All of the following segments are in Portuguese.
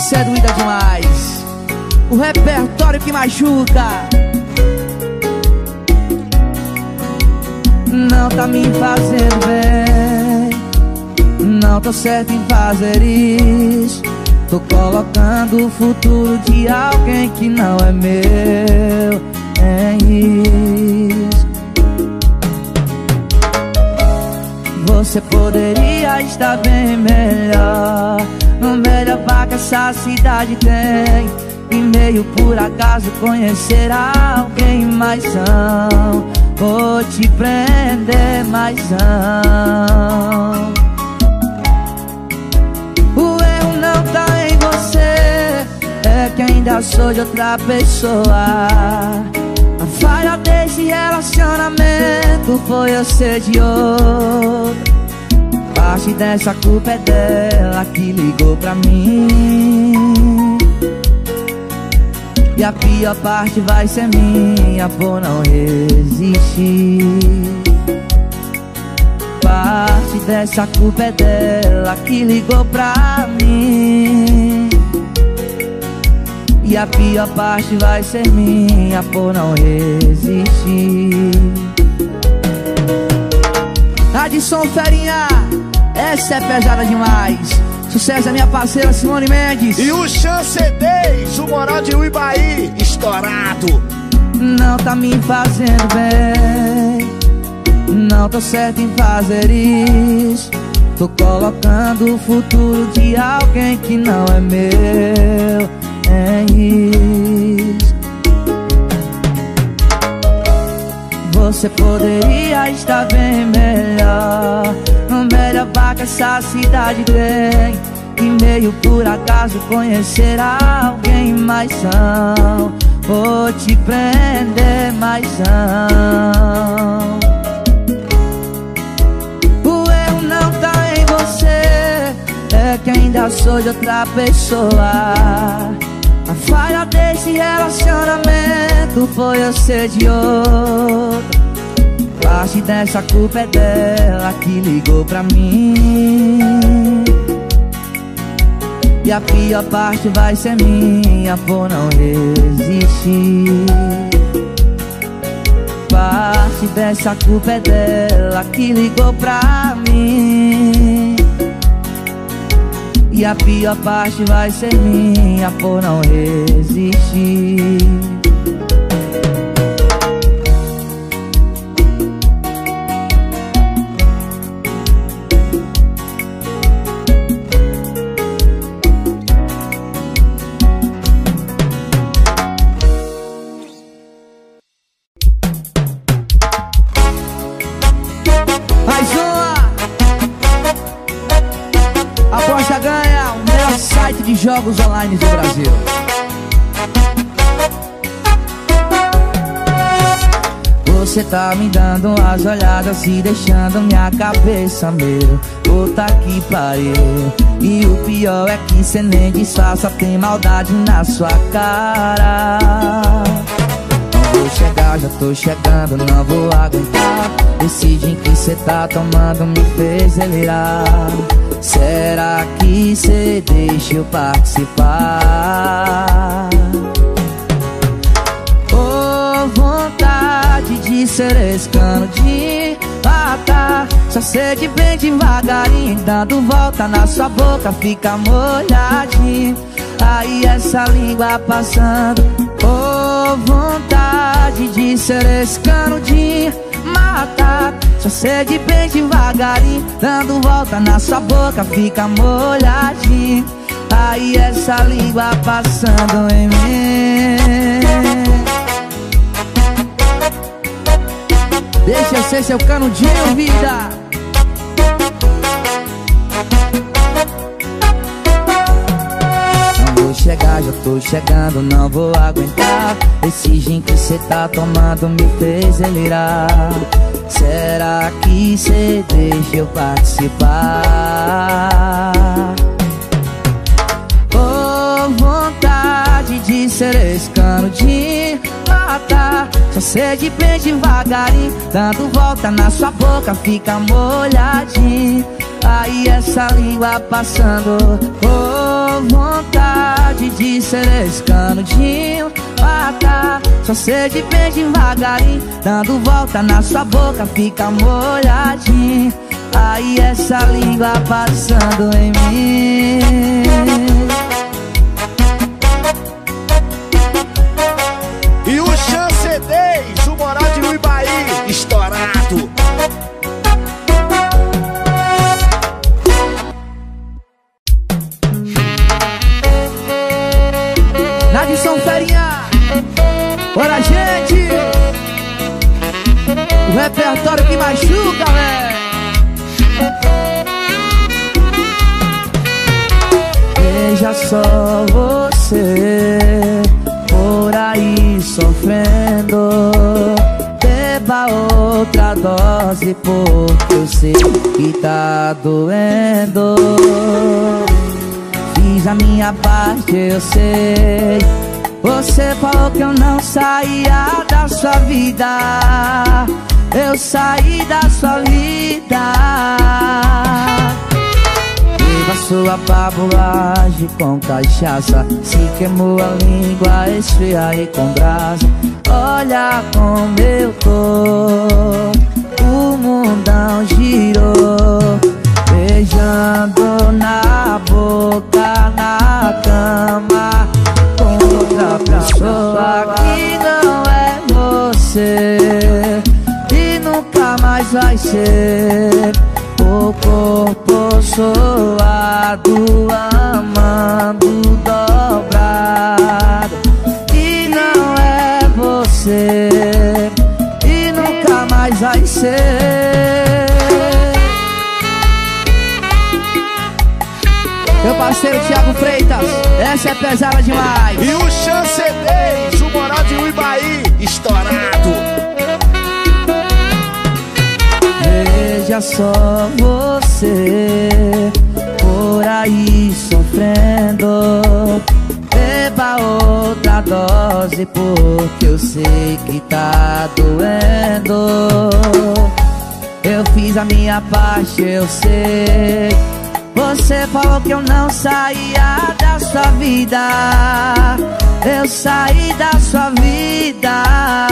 Cê é doida demais. O repertório que machuca. Não tá me fazendo bem, não tô certo em fazer isso. Tô colocando o futuro de alguém que não é meu em isso. Você poderia estar bem melhor, melhor vaga que essa cidade tem. E meio por acaso conhecer alguém, mas não vou te prender, mas não. O erro não tá em você, é que ainda sou de outra pessoa. A falha desse relacionamento foi eu ser de outro. Parte dessa culpa é dela que ligou pra mim. E a pior parte vai ser minha por não resistir. Parte dessa culpa é dela que ligou pra mim. E a pior parte vai ser minha por não resistir. Adson Ferinha, essa é pesada demais. Sucesso da minha parceira Simone Mendes. E o Chancedez, o moral de Uibaí, estourado. Não tá me fazendo bem, não tô certo em fazer isso. Tô colocando o futuro de alguém que não é meu em isso. Você poderia estar bem melhor, melhor vaga que essa cidade tem. E meio por acaso conhecer alguém, mas não vou te prender, mas não. O erro não tá em você, é que ainda sou de outra pessoa. A falha desse relacionamento foi eu ser de outro. Parte dessa culpa é dela que ligou pra mim. E a pior parte vai ser minha por não resistir. Parte dessa culpa é dela que ligou pra mim. E a pior parte vai ser minha por não resistir. Mais uma. Aposta ganha, o melhor site de jogos online do Brasil. Você tá me dando umas olhadas e deixando minha cabeça meu. Puta que pariu. E o pior é que cê nem disfarça, tem maldade na sua cara. Não vou chegar, já tô chegando, não vou aguentar. Esse gin que cê tá tomando me fez delirar. Será que cê deixa eu participar? Oh, vontade de ser esse cano de matar. Só sede bem devagarinho, dando volta na sua boca, fica molhadinho. Aí essa língua passando. Oh, vontade de ser esse cano de matar. Só sede bem devagarinho, dando volta na sua boca, fica molhadinho. Aí essa língua passando em mim. Deixa eu ser seu canudinho, vida. Não vou chegar, já tô chegando, não vou aguentar. Esse gin que cê tá tomando me fez delirar. Será que cê deixa eu participar? Oh, vontade de ser esse cano de matar. Só sede bem devagarinho, dando volta na sua boca, fica molhadinho. Aí essa língua passando. Oh, deu vontade de ser esse canudinho, matar sua sede bem devagarinho, dando volta na sua boca, fica molhadinho. Aí essa língua passando em mim. E o Chance 10, o Moral de Uibaí, estourado. Na edição Ferinha, bora gente, o repertório que machuca, velho. Veja só você por aí sofrendo, beba outra dose porque eu sei que tá doendo. Fiz a minha parte, eu sei. Você falou que eu não saía da sua vida, eu saí da sua vida. Viva sua babulagem com cachaça, se queimou a língua, esfria e com brasa. Olha como eu tô, o mundão girou, beijando na boca, na cama, com outra pessoa que não é você e nunca mais vai ser. O corpo suado, amando dobrado, e não é você e nunca mais vai ser. Meu parceiro Thiago Freitas, essa é pesada demais. E o Chance 10, o Moral de Uibaí, estourado. Veja só você por aí sofrendo, beba outra dose porque eu sei que tá doendo. Eu fiz a minha parte, eu sei. Você falou que eu não saía da sua vida, eu saí da sua vida.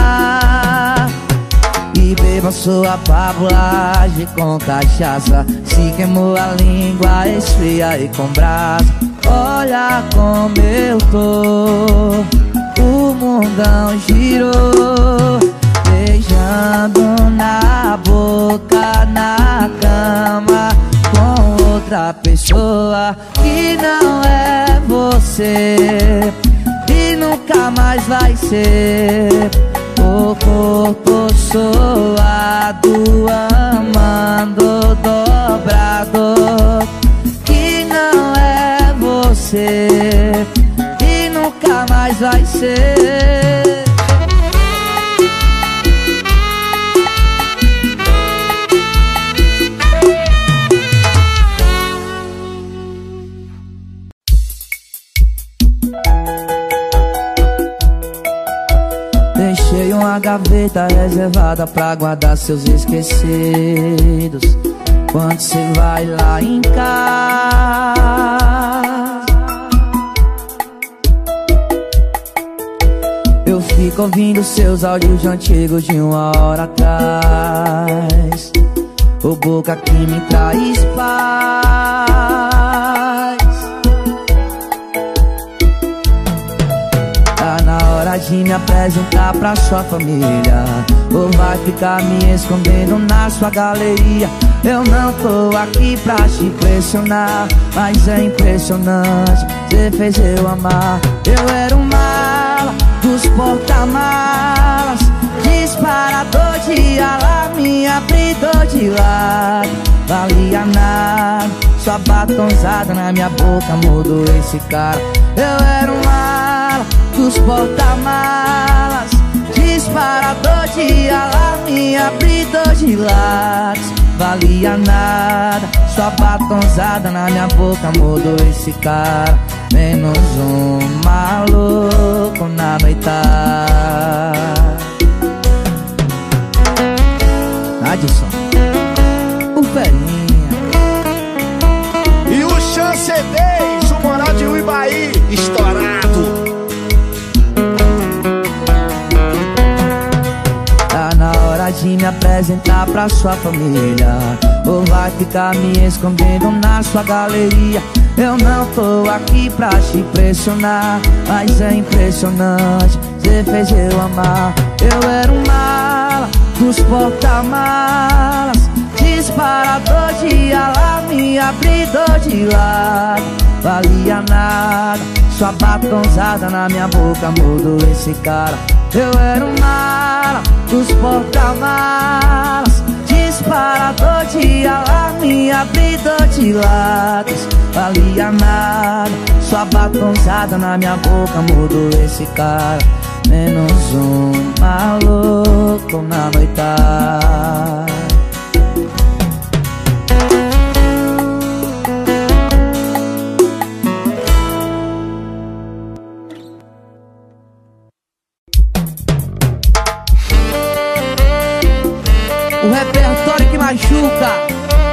E beba sua babulagem com cachaça, se queimou a língua, esfria e com brasa. Olha como eu tô, o mundão girou, beijando na boca, na cama, com outra pessoa que não é você e nunca mais vai ser. O corpo suado, amando dobrado, que não é você e nunca mais vai ser. Deixei uma gaveta reservada pra guardar seus esquecidos. Quando cê vai lá em casa, eu fico ouvindo seus áudios antigos de 1 hora atrás. O boca que me traz paz. Tá na hora de me apresentar pra sua família, ou vai ficar me escondendo na sua galeria? Eu não tô aqui pra te impressionar, mas é impressionante, cê fez eu amar. Eu era um mala dos porta-malas, disparador de alarme, abridor de lado. Valia nada, sua batonzada na minha boca mudou esse cara. Eu era um mala dos porta-malas, disparador de alarme, abridor de lados. Valia nada, sua batonzada na minha boca mudou esse cara. Menos um maluco na noitada. Adson, o Ferinha e o Chance 10, o Moral de Uibaí. apresentar pra sua família, ou vai ficar me escondendo na sua galeria? Eu não tô aqui pra te pressionar, mas é impressionante, cê fez eu amar. Eu era um mala dos porta-malas, disparador de alarme, abridor de lado. Valia nada, sua batonzada na minha boca mudou esse cara. Eu era um mala dos porta-malas, disparador de alarme, abridor de latas. Valia nada, sua batonzada na minha boca mudou esse cara. Menos um maluco na noitada. O repertório que machuca.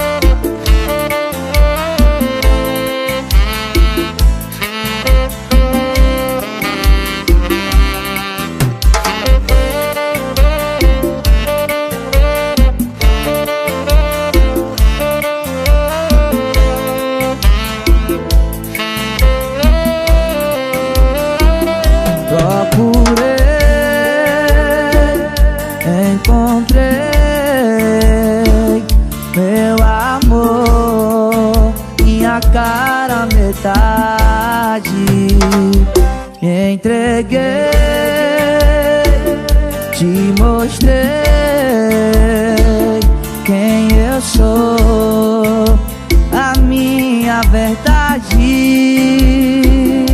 Cara metade, entreguei, te mostrei quem eu sou, a minha verdade.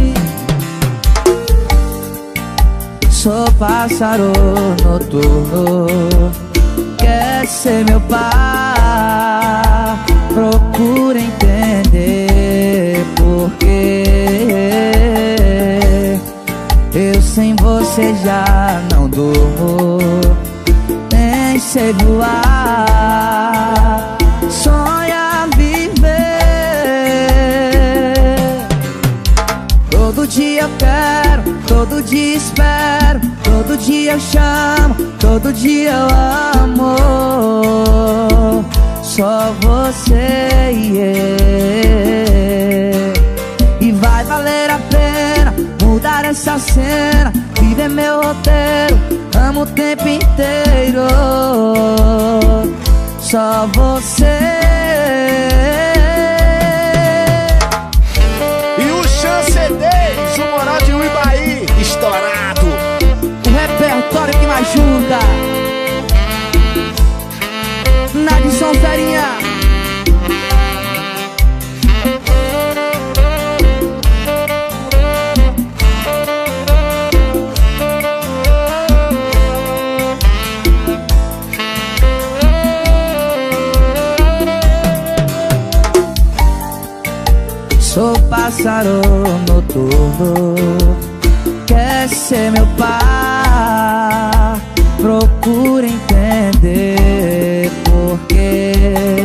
Sou pássaro noturno, quer ser meu par, procura entender porque eu sem você já não durmo, nem sei voar, sonha viver. Todo dia eu quero, todo dia espero, todo dia eu chamo, todo dia eu amo. Só você e eu. E vai valer a pena mudar essa cena, viver meu roteiro, amo o tempo inteiro. Só você. E o Chance 10, o Moral de Uibaí, estourado. O repertório que machuca. Nadson Ferinha. Sou pássaro noturno, quer ser meu par, procura entender porque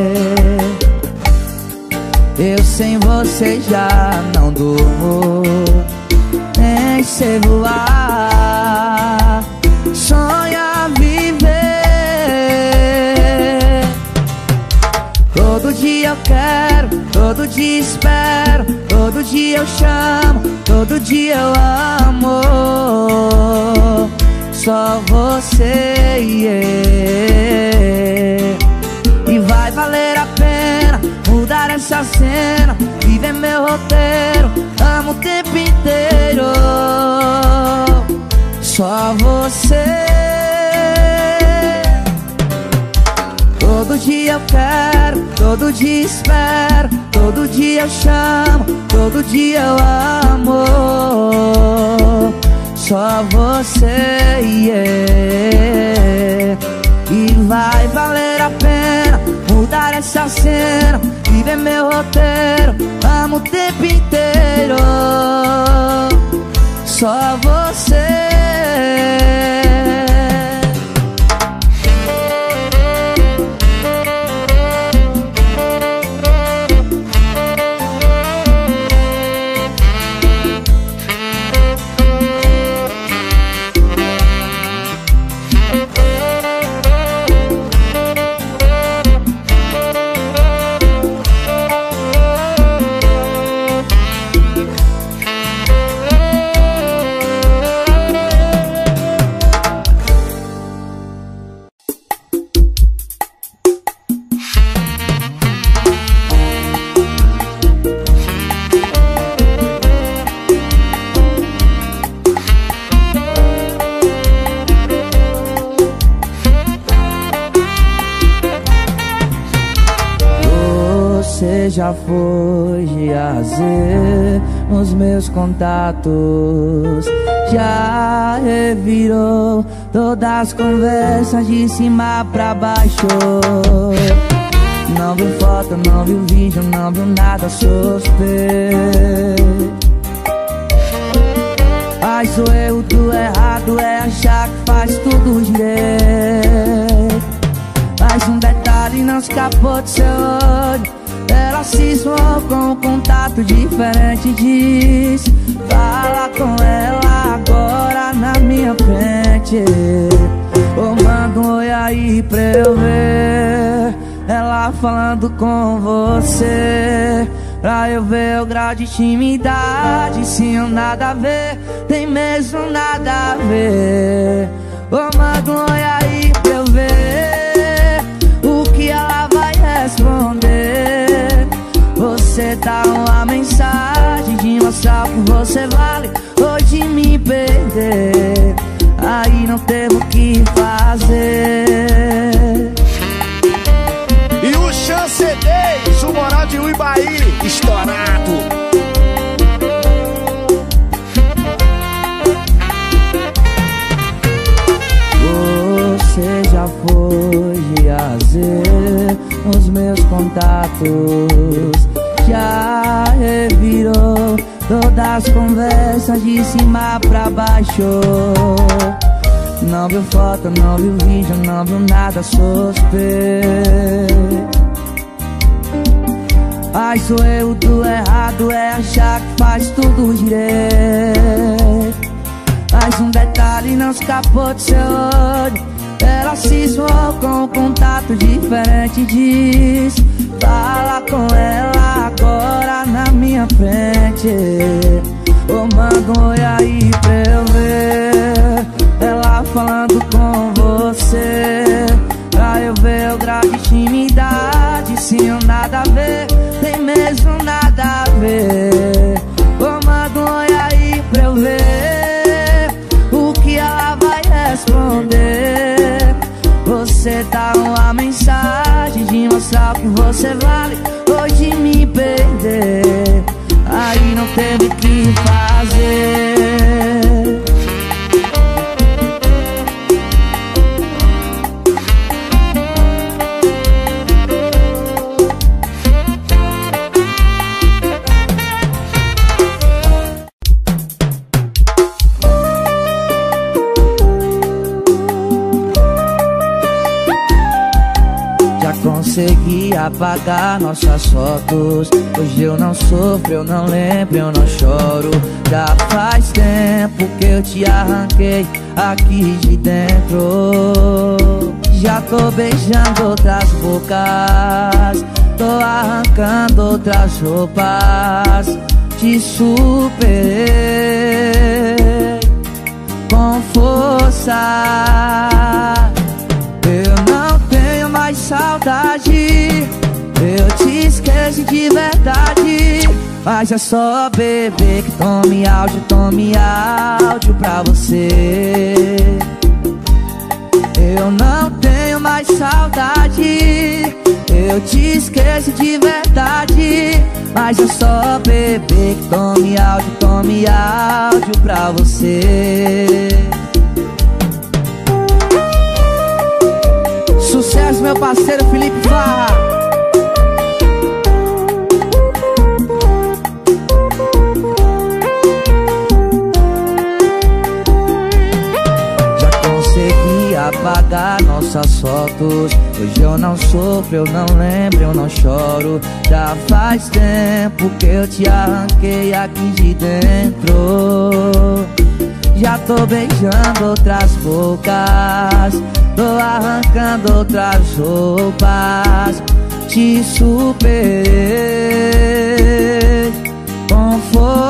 eu sem você já não durmo, nem sei voar, sonha viver. Todo dia eu quero, todo dia espero, todo dia eu chamo, todo dia eu amo. Só você e eu. E vai valer a pena mudar essa cena, viver meu roteiro, amo o tempo inteiro. Só você. Todo dia eu quero, todo dia espero, todo dia eu chamo, todo dia eu amo. Só você e eu. E vai valer a pena mudar essa cena, viver meu roteiro, amo o tempo inteiro. Só você. Você já foi de A a Z nos meus contatos, já revirou todas as conversas de cima pra baixo. Não viu foto, não viu vídeo, não viu nada suspeito. Mas o erro do errado é achar que faz tudo direito. Mas um detalhe não escapou do seu olho. Ela cismou com um contato diferente, diz: fala com ela agora na minha frente. Ou manda um oi aí pra eu ver ela falando com você, pra eu ver o grau de intimidade. Se eu nada a ver, tem mesmo nada a ver. Ou manda um oi aí pra eu ver o que ela vai responder. Você dá uma mensagem de mostrar o que você vale, ou de me perder. Aí não teve o que fazer. E o Chance 10, o Moral de Uibaí, estourado. Você já foi de A a Z nos meus contatos, já revirou todas as conversas de cima pra baixo. Não viu foto, não viu vídeo, não viu nada suspeito. Mas o erro do errado é achar que faz tudo direito. Mas um detalhe não escapou do seu olho. Ela cismou com um contato diferente, diz: fala com ela agora na minha frente. Ou manda um oi aí pra eu ver ela falando com você, pra eu ver o grau de intimidade. Se eu nada a ver, tem mesmo nada a ver. Ou manda um oi aí pra eu ver o que ela vai responder. Você dá uma mensagem de mostrar o que você vale, ou de me perder. Aí não teve o que fazer. Consegui apagar nossas fotos. Hoje eu não sofro, eu não lembro, eu não choro. Já faz tempo que eu te arranquei aqui de dentro. Já tô beijando outras bocas, tô arrancando outras roupas. Te superei com força. Eu não tenho mais saudade, eu te esqueci de verdade. Mas é só beber que tome áudio pra você. Eu não tenho mais saudade, eu te esqueci de verdade. Mas é só beber que tome áudio pra você. Sucesso, meu parceiro Felipe Farra. Já consegui apagar nossas fotos. Hoje eu não sofro, eu não lembro, eu não choro. Já faz tempo que eu te arranquei aqui de dentro. Já tô beijando outras bocas, tô arrancando outras roupas. Te superei com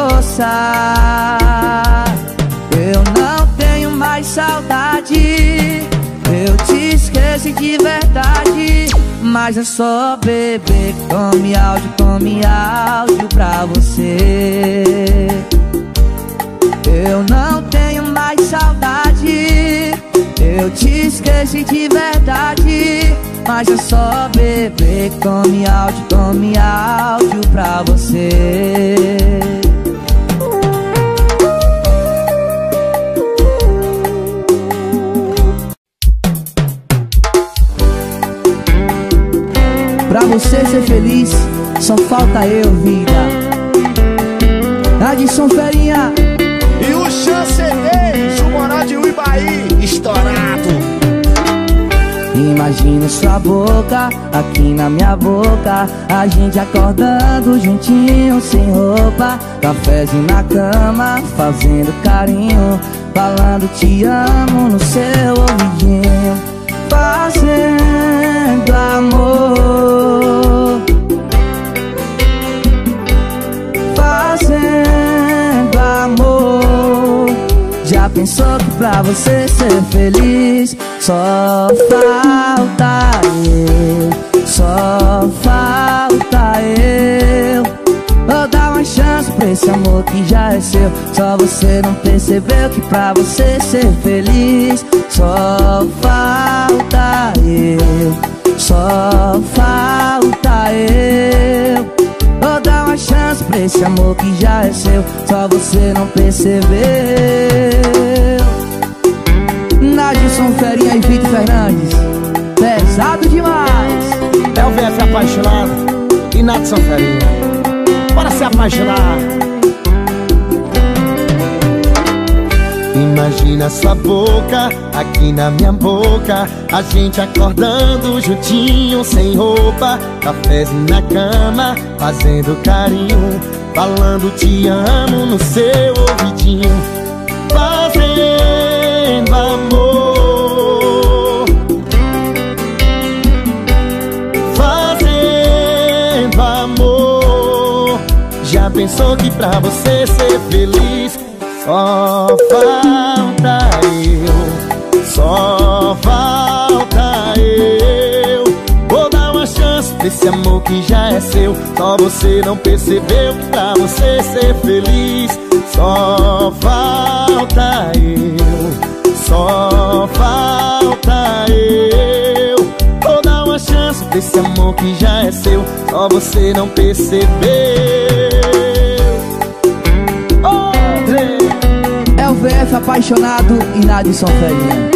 força. Eu não tenho mais saudade, eu te esqueci de verdade. Mas é só beber que tome áudio pra você. Eu não tenho mais saudade, eu te esqueci de verdade. mas é só beber. Tome áudio pra você. Pra você ser feliz, só falta eu, vida. Adson Ferinha e o Chance 10, o Moral de Uibaí, estourado. Imagina sua boca aqui na minha boca, a gente acordando juntinho sem roupa, cafezinho na cama, fazendo carinho, falando te amo no seu ouvidinho, fazendo amor, fazendo amor. Já pensou que pra você ser feliz só falta eu, só falta eu. Vou dar uma chance pra esse amor que já é seu. Só você não percebeu que pra você ser feliz só falta eu, só falta eu. Vou dar uma chance pra esse amor que já é seu. Só você não percebeu. Adson Ferinha e Vitor Fernandes, pesado demais. É o VF apaixonado e Adson Ferinha. Bora se apaixonar. Imagina sua boca aqui na minha boca, a gente acordando juntinho sem roupa, cafezinho na cama, fazendo carinho, falando te amo no seu ouvidinho, fazendo amor, fazendo amor. Já pensou que pra você ser feliz só falta eu, só falta eu. Vou dar uma chance pra esse amor que já é seu. Só você não percebeu que pra você ser feliz só falta eu, só falta eu. Vou dar uma chance pra esse amor que já é seu. Só você não percebeu. É o VF apaixonado e Adson Ferinha.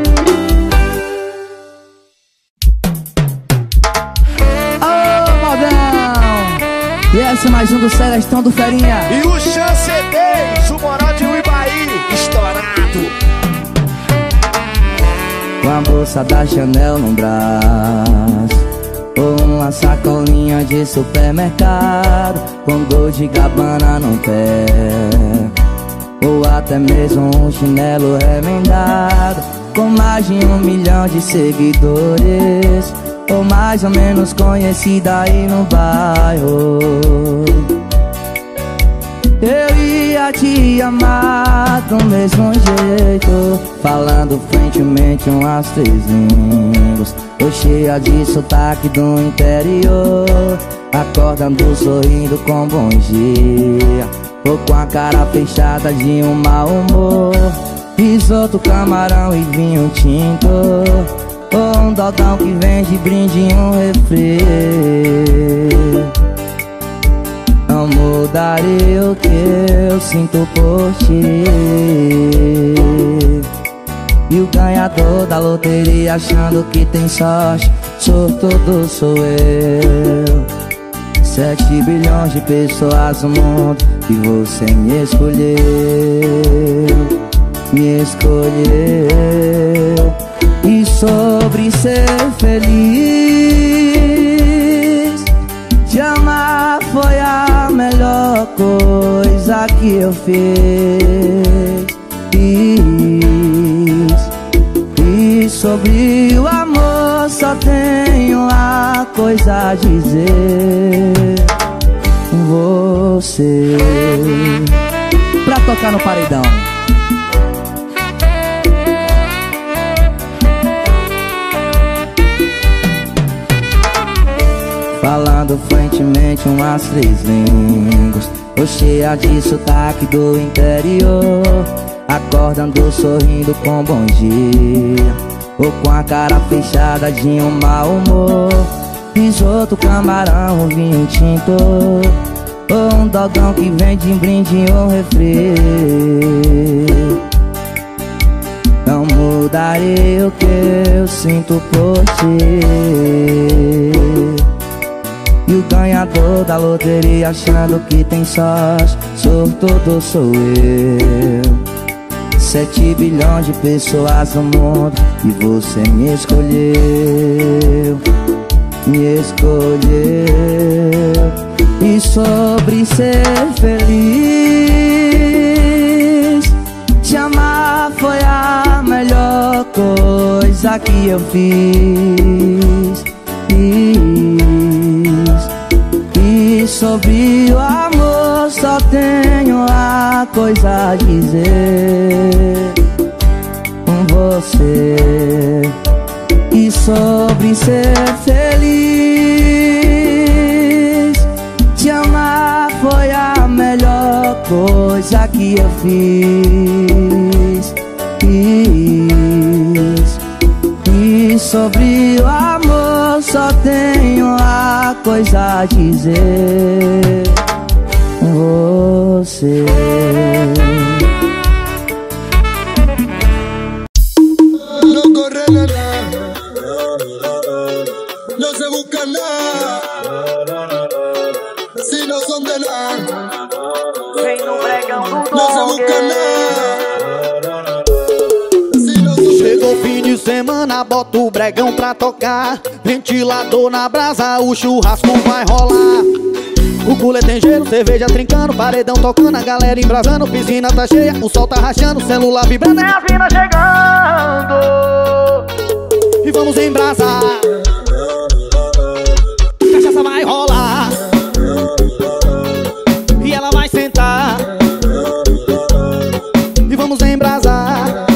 Ô, modão! E esse é mais um do Celestão do Ferinha. E o Chance 10, o Moral de Uibaí, estourado. Com a bolsa da Chanel no braço, ou uma sacolinha de supermercado, com Gold Gabbana no pé, ou até mesmo um chinelo remendado, com mais de 1 milhão de seguidores, ou mais ou menos conhecida aí no bairro. Eu ia te amar do mesmo jeito, falando frentemente umas 3 línguas, ou cheia de sotaque do interior, acordando sorrindo com bom dia, ou com a cara fechada de um mau humor, risoto, camarão e vinho tinto, ou um dodão que vende brinde em um refri. Não mudaria o que eu sinto por ti. E o ganhador da loteria achando que tem sorte, sortudo sou eu. 7 bilhões de pessoas no mundo e você me escolheu, me escolheu. E sobre ser feliz, te amar foi a melhor coisa que eu fiz. E sobre o amor só tenho uma coisa a dizer: você. Pra tocar no paredão. Falando fluentemente umas 3 línguas, ou cheia de sotaque do interior, acordando sorrindo com bom dia, ou com a cara fechada de um mau humor. Risoto, camarão, vinho tinto, ou um dogão que vem de brinde ou refri. Não mudarei o que eu sinto por ti. E o ganhador da loteria achando que tem sorte, sortudo sou eu. 7 bilhões de pessoas no mundo e você me escolheu, me escolheu. E sobre ser feliz, te amar foi a melhor coisa que eu fiz. E sobre o amor só tenho uma coisa a dizer com você. E sobre ser feliz, te amar foi a melhor coisa que eu fiz. E sobre o amor só tenho uma coisa a dizer com você. No corre nada, no se busca nada, si no son de nada, no se busca nada. Chegou fim de semana, bota o bregão pra tocar. Ventilador na brasa, o churrasco vai rolar. O culé tem gelo, cerveja trincando, paredão tocando, a galera embrasando, piscina tá cheia, o sol tá rachando, celular vibrando, é as minas chegando. E vamos embrasar. Cachaça vai rolar e ela vai sentar. E vamos embrasar.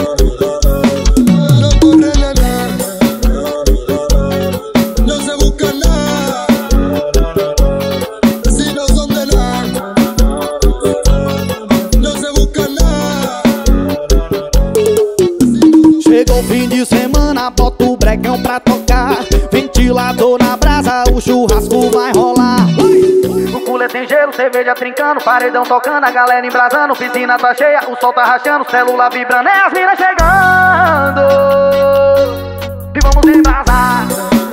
Chegou fim de semana, bota o bregão pra tocar. Ventilador na brasa, o churrasco vai rolar. O culé tem gelo, cerveja trincando, paredão tocando, a galera embrasando, piscina tá cheia, o sol tá rachando, celular vibrando, é as minas chegando. E vamos embrasar.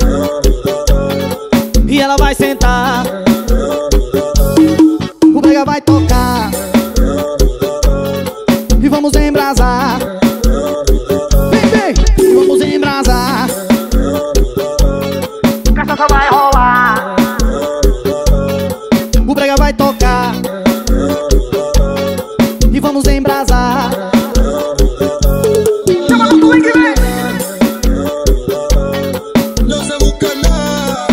E ela vai sentar. O brega vai tocar. E vamos embrasar. E vamos embrasar. Cachaça vai rolar. O brega vai tocar. E vamos embrasar. Chama no swing, vem. No se busca nada.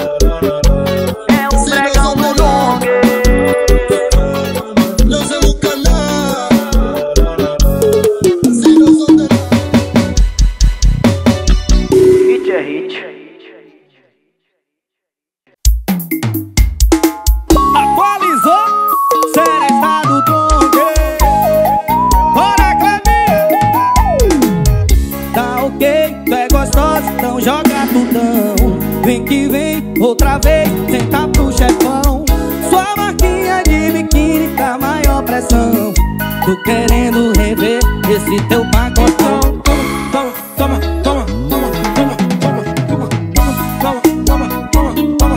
É um bregão no longue. No se busca nada. Si no son de nada. Hit é hit. Atualizou, Seresta do Tongue. Bora, Cleminha. Tá ok, tu é gostosa, então joga tudão. Vem que vem, outra vez, senta pro chefão. Sua marquinha de biquíni tá maior pressão. Tô querendo rever esse teu pacotão. Toma, toma, toma, toma, toma, toma, toma, toma, toma, toma, toma,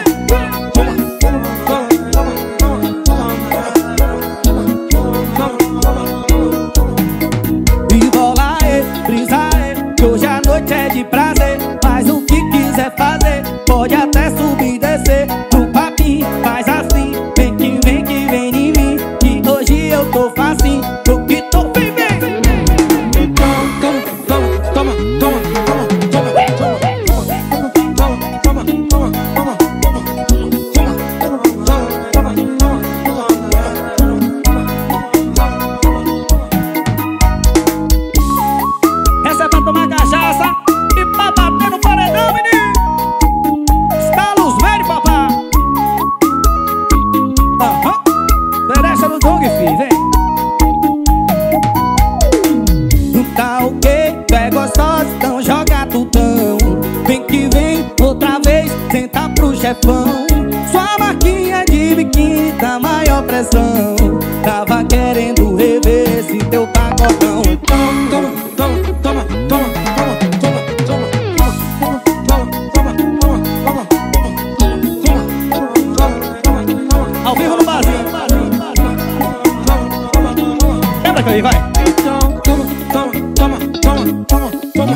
e bola aí, brisa aí, que hoje a noite é de prazer. Faz o que quiser fazer, pode até subir e descer. No papinho, faz assim, vem que vem em mim, que hoje eu tô facinho. Tô que tô, vem, vem. chefão. Sua marquinha de biquíni tá maior pressão. Tava querendo rever esse teu pacotão. Toma, toma, toma, toma, toma, toma, toma, toma, toma, toma, toma. Ao vivo no barzinho. Quebra que aí, vai. Toma, toma, toma, toma, toma, toma.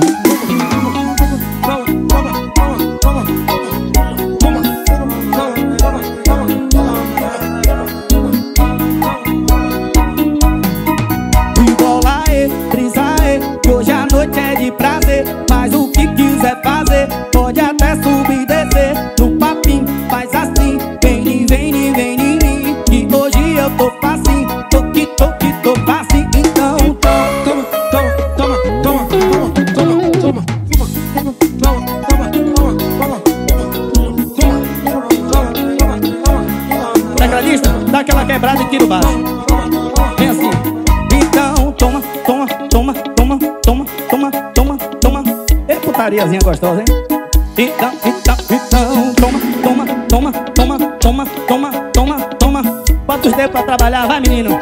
Prazer, faz o que quiser fazer, pode até subir e descer. No papinho, faz assim, vem em mim, que hoje eu tô facinho, tô facinho. Então toma, toma, toma, toma, toma, toma, toma, tecladista, dá aquela quebrada e tira o baixo. Vem assim. Então toma, toma, toma, toma, toma, toma, toma, toma. É putariazinha gostosa, hein? Então, toma, toma, toma, toma, toma, toma, toma, toma. Bota os dedos pra trabalhar, vai menino.